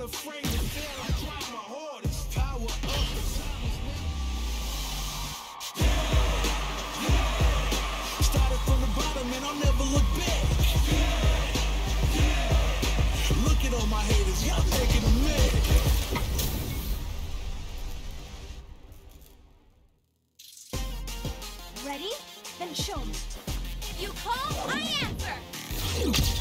not afraid to fail. I try my hardest. Power up. Started from the bottom and I'll never look back. Look at all my haters, y'all taking a minute. Ready? Then show me. You call, I answer!